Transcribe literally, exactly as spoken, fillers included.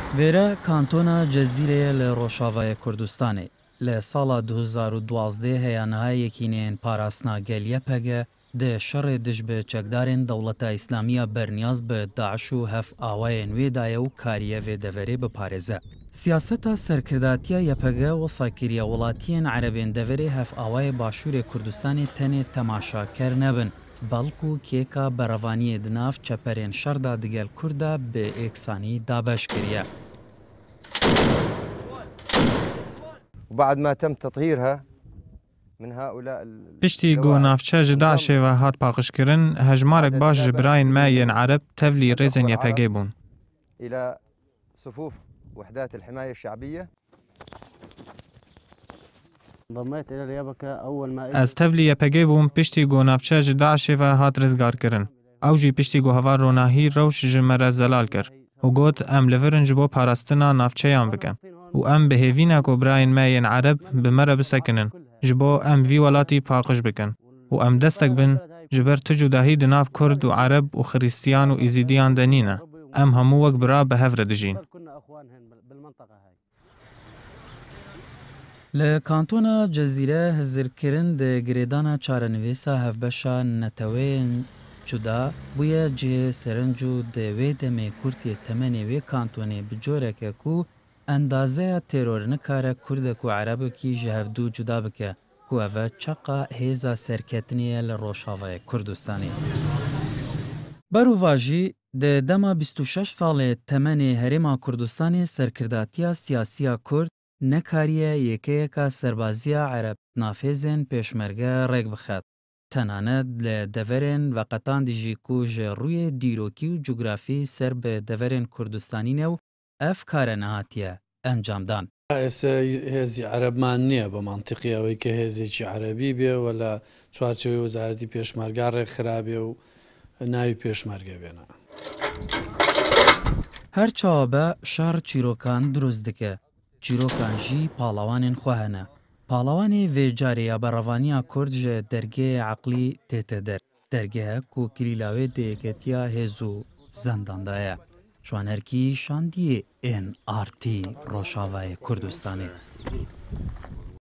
ویره کانتونا جزیره لروشاوای کردستانه ل سال دو هزار و دوازده هیانهای یکینین پاراسنا گلیه پگه ده شر دش به چکدارین دولت اسلامی برنیاز به داعش و هف آوای نوی دایه و کاریه و دوری بپارزه. سیاست سرکرداتیا یپگه و ساکریه ولاتین عربین دوری هف آوای باشور کردستانی تنه تماشا کر نبن بلکو کیکا بروانی دناف چپرین شردا دگل کرده به اکسانی دابش کریه. وبعد ما تم تطهيرها من هؤلاء پشتی گو نافچه جداعش و هات پاقشکرن هجمارک باش جبراین ماین عرب تفلی ریزن یپگه بون. إلى صفوف وحدات الحماية الشعبية. انضميت إلى اليابكة أول ما از تفلی یپگه بون پشتی گو نافچه جداعش و هات رزگار کرن. او جی پشتی گو هوا روناهی روش جمره زلال کر. و گوت ام لورن جبو پاراستنا نافچه یان بکن. و ام بهیوینا کو براین ماین عرب بمره بسکنن. جبو ام وی ولاتی پاقش بکن. و ام دستک بن جبر تجو داهی دناف کرد و عرب و خریستیان و ایزیدیان دنینه. ام همو وک برا به هفره دجین. لکانتونا جزیره هزرکرن ده گریدانا چارنویسا هفبشا نتوین جدا بویا جه سرنجو ده وی دمی کرتی تمنی وی کانتونی بجوره که کو اندازه ترور نکاره کرده کو عربو کی جهفدو جدا بکه کو اوه چقا هیزا سرکتنیه لروشاوه کردستانی. برو واجی ده دما بیست و شش سال تمنی هریما کردستانی سرکرداتیا سیاسیا کرد نکاریه یکی یکا سربازیا عرب نافذین پیشمرگه رگ بخد. تنانه لدورین و قطان دیجی کو روی دیروکی و جغرافی سر به دورین کردستانی نو اف کار نهاتیه انجام دان. هزی عربمان نیه با منطقی اوی که هزی چی عربی بیه ولا چوارچوی وزارتی پیشمرگه رگ خرابیه و ناوی پیشمرگه بینا. هر چابه شهر چیروکان دروز دکه. چیروکان جی پالاوانین خوهنه. پالاوانی و جاریا براوانیا کرد جه درگه عقلی تیت در. درگه کو کلیلاوی دیگتیا هزو زنداندایه. شوانرکی شاندی این آرتی روشاوای کردستانی.